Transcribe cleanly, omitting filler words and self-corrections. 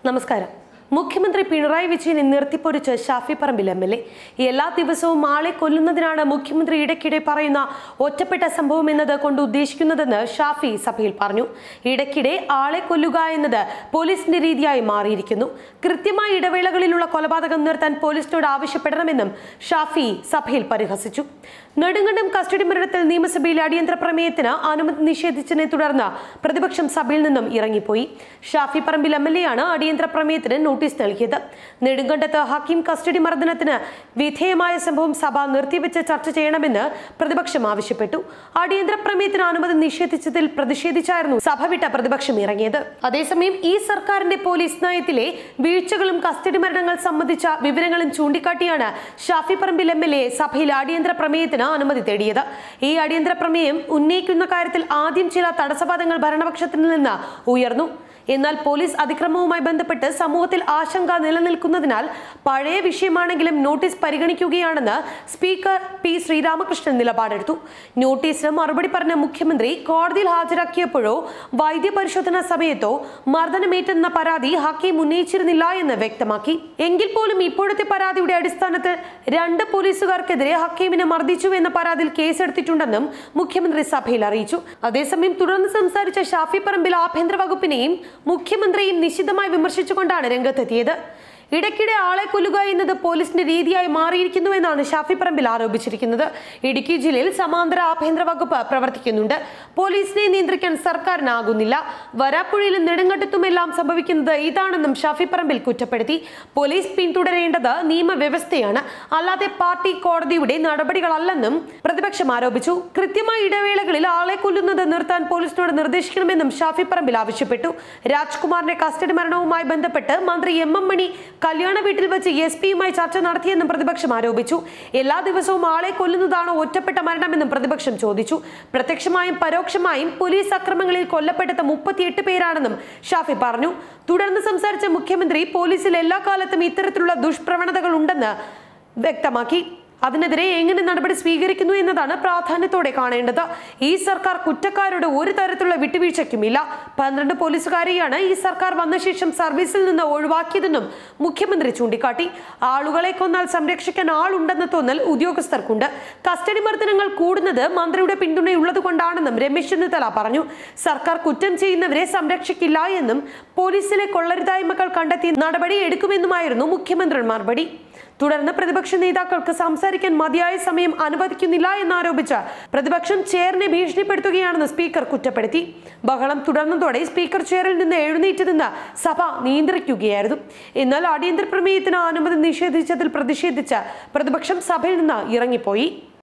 നമസ്കാരം. മുഖ്യമന്ത്രി പിണറായി വിജയനെ നിർത്തിപ്പൊരിച്ച് ഷാഫി പറമ്പിൽ എംഎൽഎ. എല്ലാ ദിവസവും ആളെ കൊല്ലുന്നതിനാണ് മുഖ്യമന്ത്രി ഇടയ്ക്കിടെ പറയുന്ന ഒറ്റപ്പെട്ട സംഭവം എന്നത് കൊണ്ട് ഉദ്ദേശിക്കുന്നതെന്ന് ഷാഫി സഭയിൽ പറഞ്ഞു. ഇടയ്ക്കിടെ ആളെ കൊല്ലുക എന്നത് പോലീസിന്റെ രീതിയായി മാറിയിരിക്കുന്നു. കൃത്യമായ ഇടവേളകളിലുള്ള കൊലപാതകം നിർത്താൻ പോലീസിനോട് ആവശ്യപ്പെടണമെന്നും ഷാഫി സഭയിൽ പരിഹസിച്ചു. നെടുങ്കണ്ടം കസ്റ്റഡി മരണത്തിൽ നിയമസഭയിൽ അടിയന്തര പ്രമേയത്തിന് അനുമതി നിഷേധിച്ചതിനെ തുടർന്ന് പ്രതിപക്ഷം സഭയിൽ നിന്നും ഇറങ്ങിപ്പോയി. ഷാഫി പറമ്പിൽ എംഎൽഎയാണ് അടിയന്തര പ്രമേയത്തിന് നോട്ടീസ് നൽകിയത്. നെടുങ്കണ്ടത്ത് ഹക്കീം കസ്റ്റഡി മർദ്ദനത്തിന് വിധേയമായ സംഭവം സഭ നിർത്തിവെച്ച് ചർച്ച ചെയ്യണമെന്ന് പ്രതിപക്ഷം ആവശ്യപ്പെട്ടു. അടിയന്തര പ്രമേയത്തിന് അനുമതി നിഷേധിച്ചതിൽ പ്രതിഷേധിച്ചായിരുന്നു സഭ വിട്ട പ്രതിപക്ഷം ഇറങ്ങിയത്. അതേസമയം ഈ സർക്കാരിന്റെ പോലീസ് നയത്തിലെ വീഴ്ചകളും കസ്റ്റഡി മരണങ്ങൾ സംബന്ധിച്ച വിവരങ്ങളും ചൂണ്ടിക്കാട്ടിയാണ് ഷാഫി പറമ്പിൽ എംഎൽഎ സഭയിൽ അടിയന്തര പ്രമേയത്തിന് അനുമതി തേടിയത്. ഈ അടിയന്തര പ്രമേയം ഉന്നയിക്കുന്ന കാര്യത്തിൽ ആദ്യം ചില തടസ്സവാദങ്ങൾ ഭരണപക്ഷത്തിൽ നിന്ന് ഉയർന്നു. എന്നാൽ പോലീസ് അതിക്രമവുമായി ബന്ധപ്പെട്ട് സമൂഹത്തിൽ ആശങ്ക നിലനിൽക്കുന്നതിനാൽ പഴയ വിഷയമാണെങ്കിലും നോട്ടീസ് പരിഗണിക്കുകയാണെന്ന് സ്പീക്കർ പി ശ്രീരാമകൃഷ്ണൻ നിലപാടെടുത്തു. നോട്ടീസിന് മറുപടി പറഞ്ഞ മുഖ്യമന്ത്രി കോടതിയിൽ ഹാജരാക്കിയപ്പോഴോ വൈദ്യപരിശോധനാ സമയത്തോ മർദ്ദനമേറ്റെന്ന പരാതി ഹക്കീം ഉന്നയിച്ചിരുന്നില്ല എന്ന് വ്യക്തമാക്കി. എങ്കിൽ പോലും ഇപ്പോഴത്തെ പരാതിയുടെ അടിസ്ഥാനത്തിൽ 2 പോലീസുകാർക്കെതിരെ ഹക്കീമിനെ മർദ്ദിച്ചു എന്ന പരാതിയിൽ കേസെടുത്തിട്ടുണ്ടെന്നും മുഖ്യമന്ത്രി സഭയിൽ അറിയിച്ചു. അതേസമയം തുടർന്ന് സംസാരിച്ച ഷാഫി പറമ്പിൽ ആഭ്യന്തര വകുപ്പിനെയും മുഖ്യമന്ത്രിയും നിശിതമായി വിമർശിച്ചുകൊണ്ടാണ് രംഗത്തെത്തിയത്. ഇടയ്ക്കിടെ ആളെ കൊല്ലുക എന്നത് പോലീസിന്റെ രീതിയായി മാറിയിരിക്കുന്നു എന്നാണ് ഷാഫി പറമ്പിൽ ആരോപിച്ചിരിക്കുന്നത്. ഇടുക്കി ജില്ലയിൽ സമാന്തര ആഭ്യന്തര വകുപ്പ് പ്രവർത്തിക്കുന്നുണ്ട്. പോലീസിനെ നിയന്ത്രിക്കാൻ സർക്കാരിനാകുന്നില്ല. വരാപ്പുഴയിലും നെടുങ്കണ്ടത്തുമെല്ലാം സംഭവിക്കുന്നത് ഇതാണെന്നും ഷാഫി പറമ്പിൽ കുറ്റപ്പെടുത്തി. പോലീസ് പിന്തുടരേണ്ടത് നിയമവ്യവസ്ഥയാണ്, അല്ലാതെ പാർട്ടി കോടതിയുടെ നടപടികളല്ലെന്നും പ്രതിപക്ഷം ആരോപിച്ചു. കൃത്യമായ ഇടവേളകളിൽ ആളെ കൊല്ലുന്നത് നിർത്താൻ പോലീസിനോട് നിർദ്ദേശിക്കണമെന്നും ഷാഫി പറമ്പിൽ ആവശ്യപ്പെട്ടു. രാജ്കുമാറിന്റെ കസ്റ്റഡി മരണവുമായി ബന്ധപ്പെട്ട് മന്ത്രി എം മണി കല്യാണ വീട്ടിൽ വെച്ച് SP-യുമായി ചർച്ച നടത്തിയെന്നും പ്രതിപക്ഷം ആരോപിച്ചു. എല്ലാ ദിവസവും ആളെ കൊല്ലുന്നതാണോ ഒറ്റപ്പെട്ട മരണമെന്നും പ്രതിപക്ഷം ചോദിച്ചു. പ്രത്യക്ഷമായും പരോക്ഷമായും പോലീസ് അക്രമങ്ങളിൽ കൊല്ലപ്പെട്ടത് 38 പേരാണെന്നും ഷാഫി പറഞ്ഞു. തുടർന്ന് സംസാരിച്ച മുഖ്യമന്ത്രി പോലീസിൽ എല്ലാ കാലത്തും ഇത്തരത്തിലുള്ള ദുഷ്പ്രവണതകൾ ഉണ്ടെന്ന് വ്യക്തമാക്കി. അതിനെതിരെ എങ്ങനെ നടപടി സ്വീകരിക്കുന്നു എന്നതാണ് പ്രാധാന്യത്തോടെ കാണേണ്ടത്. ഈ സർക്കാർ കുറ്റക്കാരുടെ ഒരു തരത്തിലുള്ള വിട്ടുവീഴ്ചയ്ക്കുമില്ല. 12 പോലീസുകാരെയാണ് ഈ സർക്കാർ വന്ന ശേഷം സർവീസിൽ നിന്ന് ഒഴിവാക്കിയതെന്നും മുഖ്യമന്ത്രി ചൂണ്ടിക്കാട്ടി. ആളുകളെ കൊന്നാൽ സംരക്ഷിക്കാൻ ആളുണ്ടെന്ന തോന്നൽ ഉദ്യോഗസ്ഥർക്കുണ്ട്. കസ്റ്റഡി മർദ്ദനങ്ങൾ കൂടുന്നത് മന്ത്രിയുടെ പിന്തുണയുള്ളത് കൊണ്ടാണെന്നും രമേശ് ചെന്നിത്തല പറഞ്ഞു. സർക്കാർ കുറ്റം ചെയ്യുന്നവരെ സംരക്ഷിക്കില്ല എന്നും പോലീസിലെ കൊള്ളരുതായ്മകൾ കണ്ടെത്തി നടപടി എടുക്കുമെന്നുമായിരുന്നു മുഖ്യമന്ത്രിയുടെ മറുപടി. തുടർന്ന് പ്രതിപക്ഷ നേതാക്കൾക്ക് സംസാരിക്കാൻ മതിയായ സമയം അനുവദിക്കുന്നില്ല എന്നാരോപിച്ച് പ്രതിപക്ഷം ചെയറിനെ ഭീഷണിപ്പെടുത്തുകയാണെന്ന് സ്പീക്കർ കുറ്റപ്പെടുത്തി. ബഹളം തുടർന്നതോടെ സ്പീക്കർ ചെയറിൽ നിന്ന് എഴുന്നേറ്റ് നിന്ന് സഭ നിയന്ത്രിക്കുകയായിരുന്നു. എന്നാൽ അടിയന്തര പ്രമേയത്തിന് അനുമതി നിഷേധിച്ചതിൽ പ്രതിഷേധിച്ച് പ്രതിപക്ഷം സഭയിൽ നിന്ന് ഇറങ്ങിപ്പോയി.